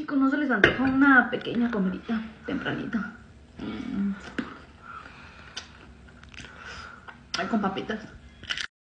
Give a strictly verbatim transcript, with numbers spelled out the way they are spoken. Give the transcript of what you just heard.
Chicos, ¿no se les antoja una pequeña comidita tempranita? Mm. Ay, con papitas.